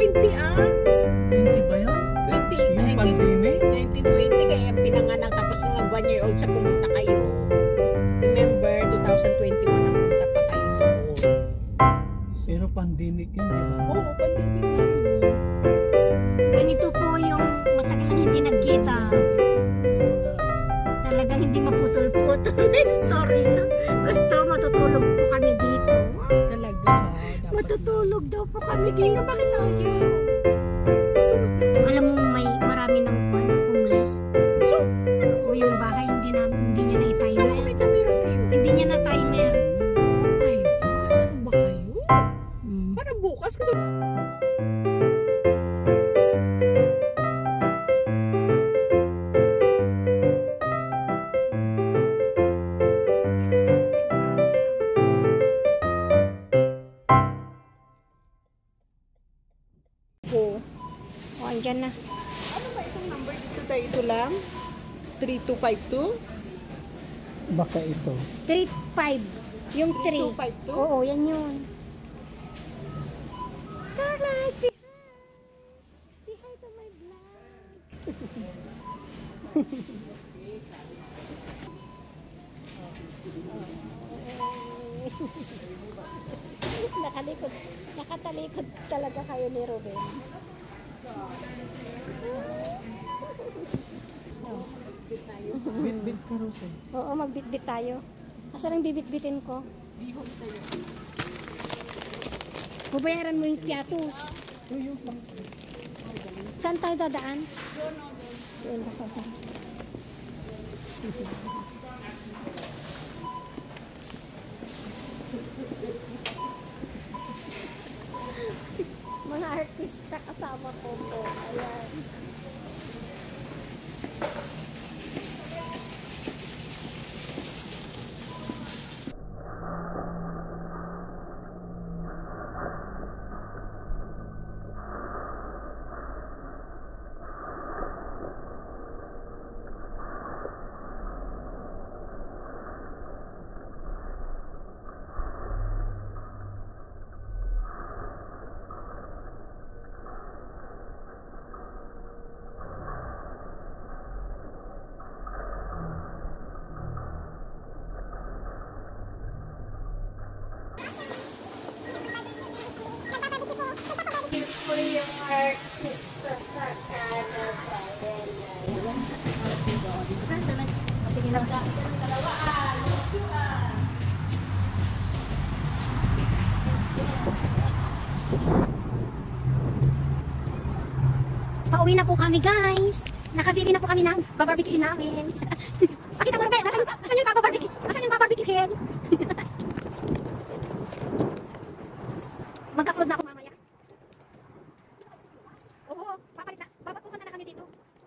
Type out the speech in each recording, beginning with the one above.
20 ah. 20 ba yan? 20, Yung pandemic? 1920 kaya pinanganak tapos nung 1 year old siya pumunta kayo. Remember, 2021 na pumunta pa kayo doon. Pero pandemic yun, di ba? Oo, pandemic na yun. Ganito po yung matagal lang hindi nagkita. Talagang hindi maputol-putol na story na. Gusto, matutulog po kami dito. Talaga ha. Dapat Matutulog daw po kami sige nga, bakit tayo? Alam mo, marami ng homeless. So, O yung bahay, hindi niya na kala ko i-timer. may camera kayo. Hindi niya na timer. Ay, saan ba kayo? Para bukas kasi. O, andyan na. Ano ba itong number dito tayo? Ito lang? 3252? Baka ito. 3-5. Yung 3. 3252? Oo, yan yun. Starlight, say hi. Say hi to my vlog. Nakatalikod talaga kayo ni Ruben. Bit-bit ka, Rose. Oo, magbitbit tayo. Asan ang bibitbitin ko? Babayaran mo yung piatos. Saan tayo dadaan? Doon ako. Mga artista kasama ko po. Ayan. Po yung artista sa Canada. Sige lang. Pauwi na po kami, guys. Nakabili na po kami ng babarbecue namin. Pakita mo, Ruben. Nasaan yung babarbecue? Nasaan yung babarbecue? Mag-upload na ako mamaya. Oo, babatukan na kami dito.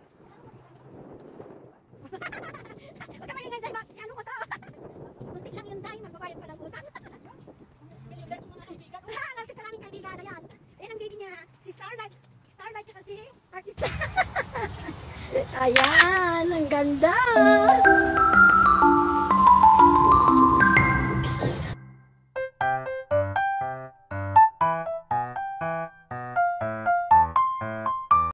Huwag ka maingay, dahil ano ko to? Kunti lang yun, dahil magbabayad pa ng utang. Ang artista naming kaibigan, ayan. Ayan ang baby niya, si Starlight. Starlight tsaka si artista. Ayan, ang ganda.